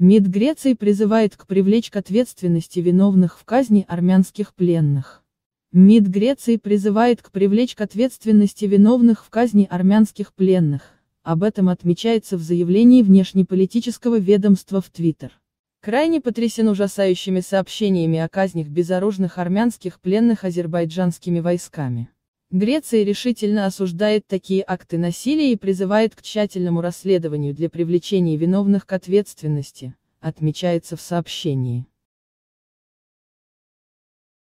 МИД Греции призывает привлечь к ответственности виновных в казни армянских пленных. МИД Греции призывает привлечь к ответственности виновных в казни армянских пленных. Об этом отмечается в заявлении внешнеполитического ведомства в Твиттер. Крайне потрясен ужасающими сообщениями о казнях безоружных армянских пленных азербайджанскими войсками. Греция решительно осуждает такие акты насилия и призывает к тщательному расследованию для привлечения виновных к ответственности, отмечается в сообщении.